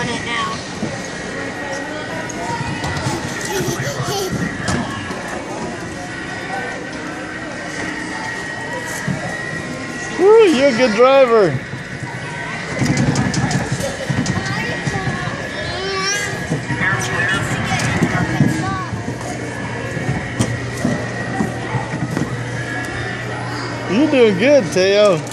on it now. Woo, you're a good driver. You're doing good, Teo.